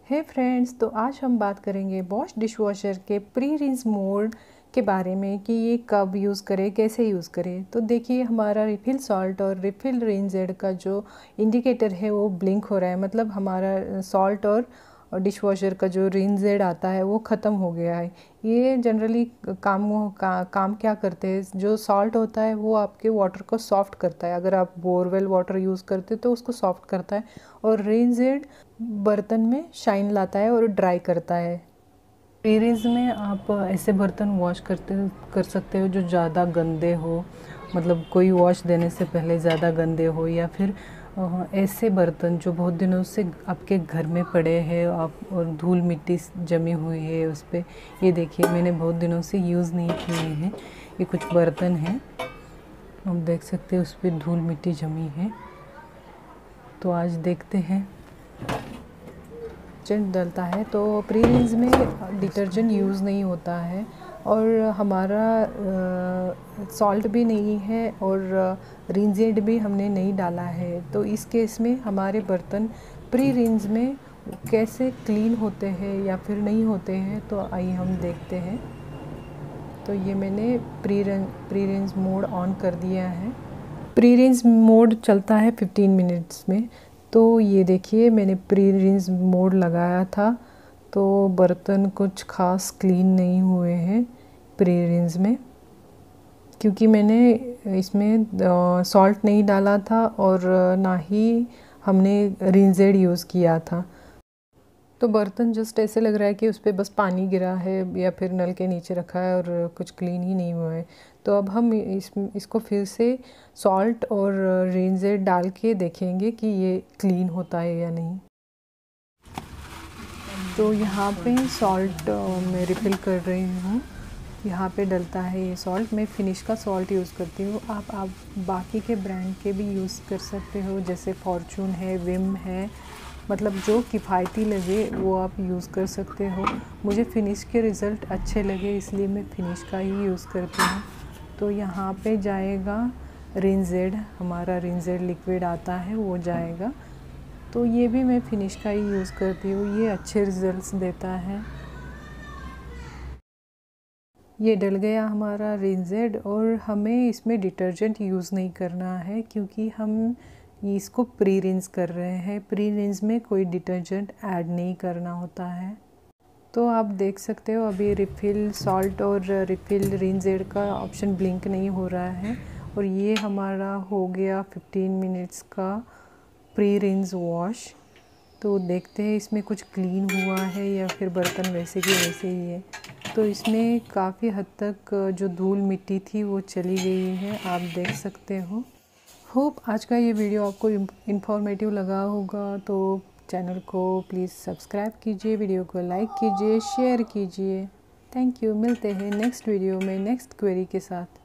हे friends, तो आज हम बात करेंगे बॉश डिशवॉशर के प्री रिंस मोड के बारे में कि ये कब यूज़ करें, कैसे यूज़ करें। तो देखिए, हमारा रिफ़िल सॉल्ट और रिफ़िल रिंस एड का जो इंडिकेटर है वो ब्लिंक हो रहा है। मतलब हमारा सॉल्ट और डिशवॉशर का जो रिंस एड आता है वो ख़त्म हो गया है। ये जनरली काम क्या करते हैं, जो सॉल्ट होता है वो आपके वाटर को सॉफ्ट करता है। अगर आप बोरवेल वाटर यूज़ करते तो उसको सॉफ्ट करता है, और रिंस एड बर्तन में शाइन लाता है और ड्राई करता है। प्री रिंस में आप ऐसे बर्तन वॉश कर सकते हो जो ज़्यादा गंदे हो, मतलब कोई वॉश देने से पहले ज़्यादा गंदे हो, या फिर ऐसे बर्तन जो बहुत दिनों से आपके घर में पड़े हैं आप और धूल मिट्टी जमी हुई है उस पर। ये देखिए, मैंने बहुत दिनों से यूज़ नहीं किए हैं। ये कुछ बर्तन हैं, आप देख सकते हैं उस पर धूल मिट्टी जमी है। तो आज देखते हैं। डिटर्जेंट डलता है तो प्री रिंस में डिटर्जेंट यूज़ नहीं होता है, और हमारा सॉल्ट भी नहीं है और रिंस एड भी हमने नहीं डाला है। तो इस केस में हमारे बर्तन प्री रिंस में कैसे क्लीन होते हैं या फिर नहीं होते हैं, तो आइए हम देखते हैं। तो ये मैंने प्री रिंस मोड ऑन कर दिया है। प्री रिंस मोड चलता है 15 मिनट्स में। तो ये देखिए, मैंने प्री रिंस मोड लगाया था तो बर्तन कुछ खास क्लीन नहीं हुए हैं प्री रिंस में, क्योंकि मैंने इसमें सॉल्ट नहीं डाला था और ना ही हमने रिंस एड यूज़ किया था। तो बर्तन जस्ट ऐसे लग रहा है कि उस पर बस पानी गिरा है या फिर नल के नीचे रखा है और कुछ क्लीन ही नहीं हुआ है। तो अब हम इसको फिर से सॉल्ट और रिंस एड डाल के देखेंगे कि ये क्लीन होता है या नहीं। तो यहाँ पे सॉल्ट मैं रिफ़िल कर रही हूँ। यहाँ पे डलता है ये सॉल्ट। मैं फिनिश का सॉल्ट यूज़ करती हूँ। आप बाकी के ब्रांड के भी यूज़ कर सकते हो, जैसे फॉर्चून है, विम है, मतलब जो किफ़ायती लगे वो आप यूज़ कर सकते हो। मुझे फ़िनिश के रिज़ल्ट अच्छे लगे, इसलिए मैं फ़िनिश का ही यूज़ करती हूँ। तो यहाँ पे जाएगा रिंस एड, हमारा रिंस एड लिक्विड आता है वो जाएगा। तो ये भी मैं फ़िनिश का ही यूज़ करती हूँ, ये अच्छे रिज़ल्ट्स देता है। ये डल गया हमारा रिंस एड, और हमें इसमें डिटर्जेंट यूज़ नहीं करना है क्योंकि हम इसको प्री रिंस कर रहे हैं। प्री रिंस में कोई डिटर्जेंट ऐड नहीं करना होता है। तो आप देख सकते हो अभी रिफ़िल सॉल्ट और रिफ़िल रिंस एड का ऑप्शन ब्लिंक नहीं हो रहा है, और ये हमारा हो गया 15 मिनट्स का प्री रिंस वॉश। तो देखते हैं इसमें कुछ क्लीन हुआ है या फिर बर्तन वैसे के वैसे ही है। तो इसमें काफ़ी हद तक जो धूल मिट्टी थी वो चली गई है, आप देख सकते हो। होप आज का ये वीडियो आपको इन्फॉर्मेटिव लगा होगा। तो चैनल को प्लीज़ सब्सक्राइब कीजिए, वीडियो को लाइक कीजिए, शेयर कीजिए। Thank you. मिलते हैं नेक्स्ट वीडियो में नेक्स्ट क्वेरी के साथ।